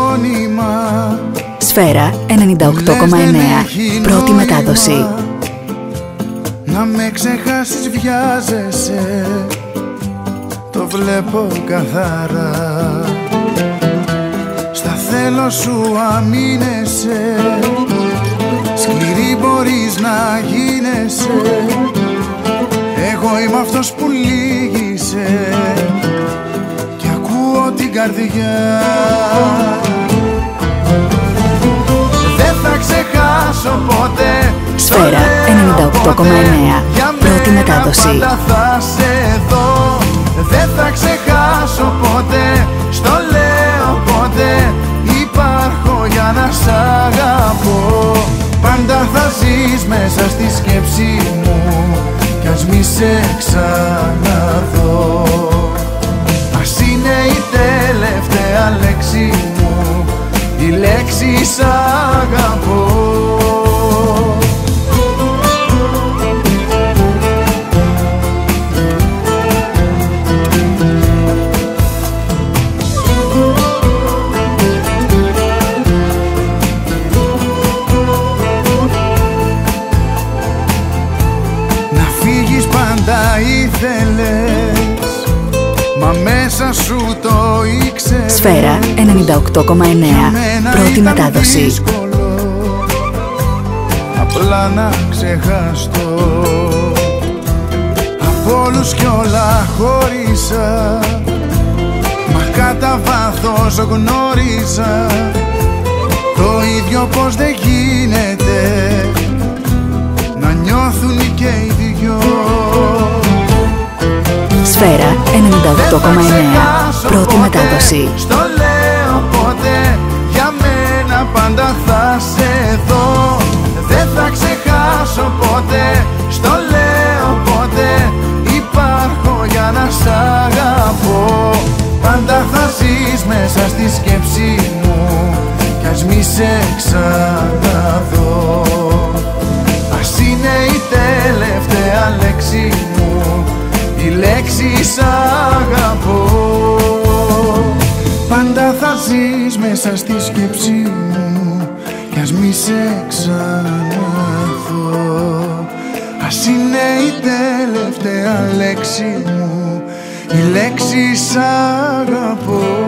μόνιμα. Σφαίρα 98,9. Πρώτη μετάδοση. Να με ξεχάσεις βιάζεσαι, το βλέπω καθαρά. Στα θέλω σου αμήνεσαι, σκληρή μπορείς να γίνεσαι. Εγώ είμαι αυτός που λύγησε και ακούω την καρδιά. Δεν θα ξεχάσω ποτέ. Σφαίρα 98,9. Πρώτη μετάδοση. Πάντα θα σε δω. Δεν θα ξεχάσω ποτέ. Στο λέω ποτέ. Υπάρχω για να σ' αγαπώ. Πάντα θα ζεις μέσα στη σκέψη μου κι ας μη σε ξαναδώ. Ας είναι η τελευταία λέξη μου, η λέξη σ' αγαπώ. Ήθελες, μα μέσα σου το ήξερες. Σφαίρα 98,9. Πρώτη μετάδοση. Δύσκολο, απλά να ξεχαστώ. Από όλους κι όλα χώρισα, μα κατά βάθος γνώρισα το ίδιο πως δεν γίνεται να νιώθουν και οι δυο. Σφαίρα 98,9. Πρώτη μετάδοση. Στο λέω ποτέ, για μένα πάντα θα σε δω. Δεν θα ξεχάσω ποτέ. Στο λέω ποτέ, υπάρχω για να σ' αγαπώ. Πάντα θα ζεις μέσα στη σκέψη μου κι ας μη σε ξαναδώ. Ας είναι η τελευταία λέξη μου, η λέξη σ' αγαπώ. Πάντα θα ζεις μέσα στη σκέψη μου κι ας μη σε ξαναδώ. Ας είναι η τελευταία λέξη μου, η λέξη σ' αγαπώ.